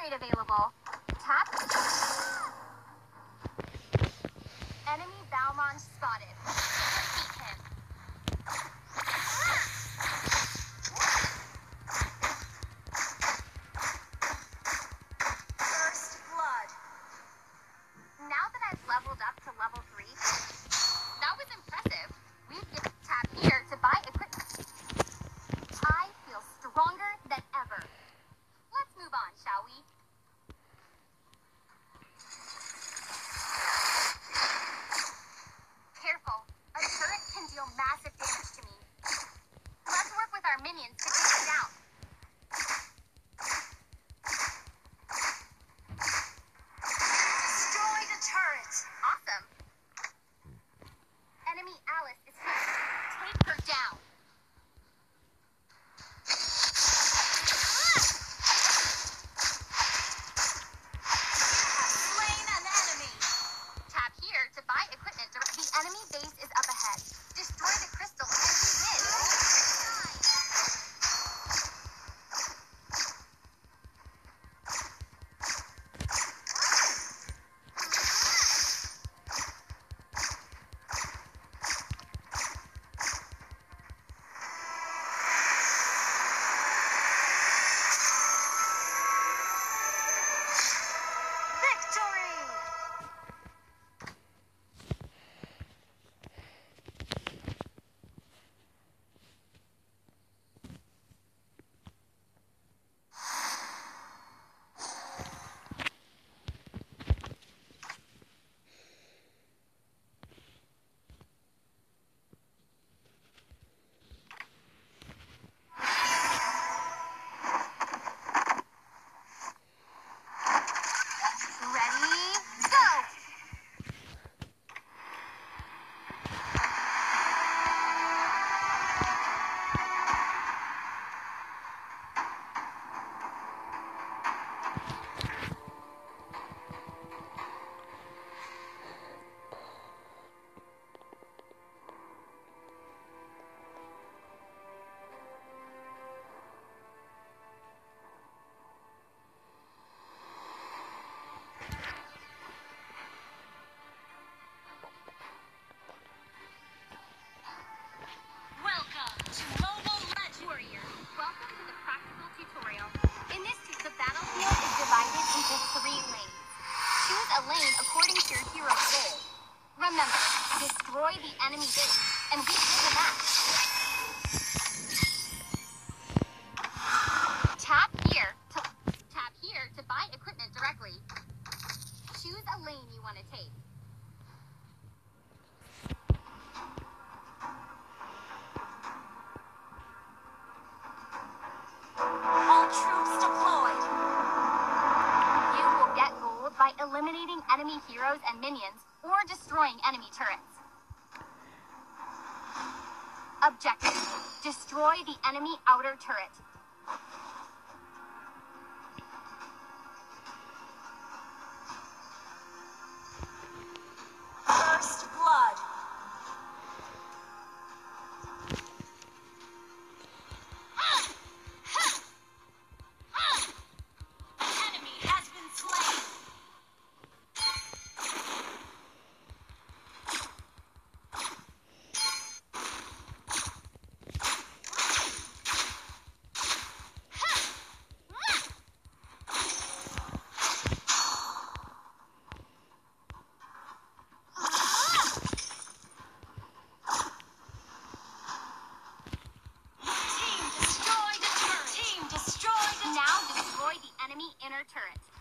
upgrade available. Tap. Enemy Balmond spotted. Defeat him. First blood. Now that I've leveled up to level 3, that was impressive. We'd get tap here to buy equipment. I feel stronger than ever. Let's move on, shall we? Careful. A turret can deal massive damage to me. Let's work with our minions to take it down. Destroy the turret. Awesome. Enemy Alice is hit. Take her down. Slain an enemy. Tap here to buy equipment. The enemy base is up ahead. Destroy the crystal and we win. Victory! Ready, go! Welcome to Mobil Warrior. Welcome to the practical tutorial. In this, the battlefield is divided into 3 lanes. Choose a lane according to your hero's role. Remember, destroy the enemy base, and we win the match. Tap here to buy equipment directly. Choose a lane you want to take. All troops deployed. You will get gold by eliminating enemy heroes and minions or destroying enemy turrets. Objective: destroy the enemy outer turret. First blood. Enemy has been slain. Team destroy the turret. Now destroy the enemy inner turret.